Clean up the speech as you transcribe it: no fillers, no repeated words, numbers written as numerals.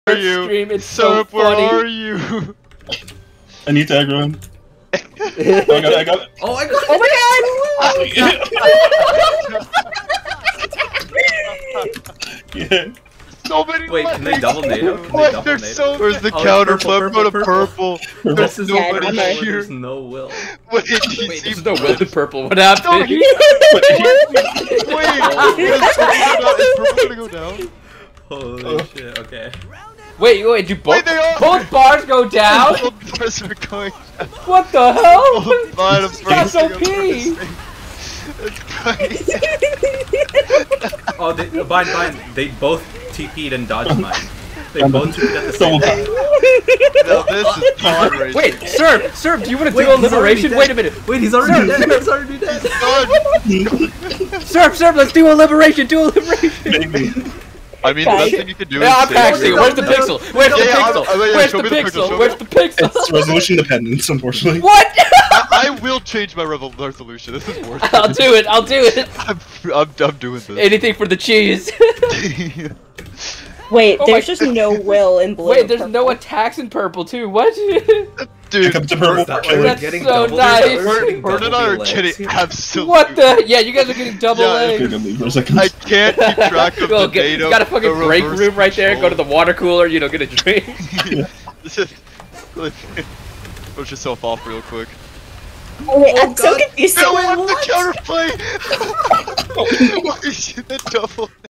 you? stream. It's so Syrup, where funny. are you? I need to aggro him. I got it. Oh, I got Oh my god! Yeah. So many Wait, can they double NATO? Can they What? double There's NATO? so. Where's the Oh, counter purple, flip? Go to purple. purple. There's This is Yeah, nobody okay. here. There's no will. Wait, Wait, there's no will in purple. What happened? Wait, is purple gonna go down? Holy shit, okay. Wait, do both Wait, they are. both bars go down? Both bars are going down. What the hell? Both bars are That's bursting OP. apart. It's crazy. Oh, Bind, they both TP'd and dodged mine. They both TP'd at the same time. No, this is pod racing. Wait, Sir, do you want to Wait, do a he's already liberation? dead. Wait a minute. Wait, he's already dead. He's already dead. Sir, let's do a liberation. Do a liberation. Maybe. I mean, the best thing you could do Yeah, I'm is paxing. Where's the pixel? Where's the Yeah, yeah, pixel? yeah, Where's show the me the pixel, pixel? show Where's me the pixel? It's resolution dependent, unfortunately. What? I will change my resolution. This is worse. I'll do it. I'm doing this. Anything for the cheese. Wait, Oh there's my- just no will in blue. Wait, there's purple. no attacks in purple too. What? Dude, Pick up the purple That killer. we're That's getting so double- nice. we're getting Bert and double I are legs getting here. absolutely. What the? Yeah, you guys are getting double Yeah, legs. Okay, leave for a second. I can't keep track of Well, the data. got a fucking the break reverse room right there. Go to control. the water cooler. Get a drink. This is. Push yourself off real quick. Oh, wait, I'm so God. confused. No, I want the counterplay! Why is it the double?